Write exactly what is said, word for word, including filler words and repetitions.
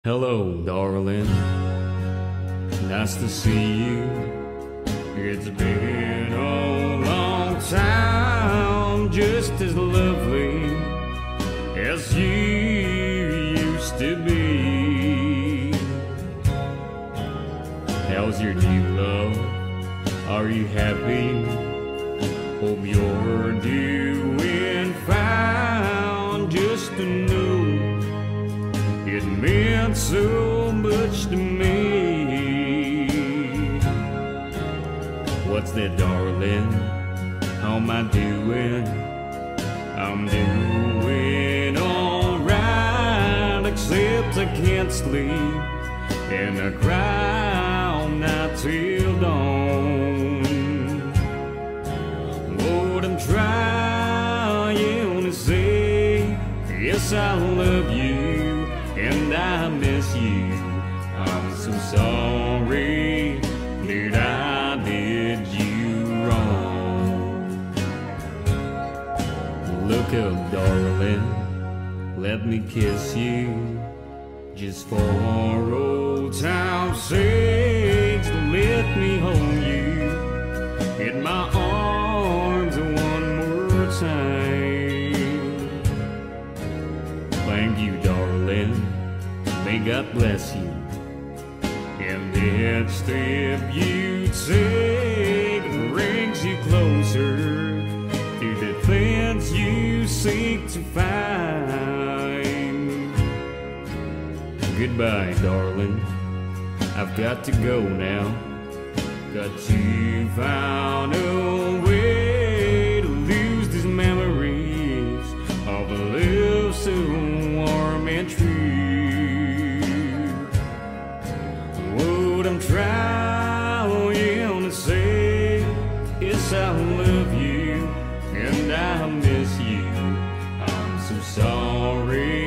Hello, darling. Nice to see you. It's been a long time, just as lovely as you used to be. How's your new love? Are you happy? Hope you're doing fine. Just to know it meant so much to me. What's that, darling? How am I doing? I'm doing alright, except I can't sleep and I cry all night till dawn. What I'm trying to say, yes, I love you and I miss you. I'm so sorry that I did you wrong. Look up, darling, let me kiss you, just for old time's sake. Let me hold you in my arms one more time. Thank you, darling, may God bless you. And that step you take brings you closer to the things you seek to find. Goodbye, darling, I've got to go now. Got to find a way to lose these memories of a love so warm and true. What I'm trying to say is I love you and I miss you. I'm so sorry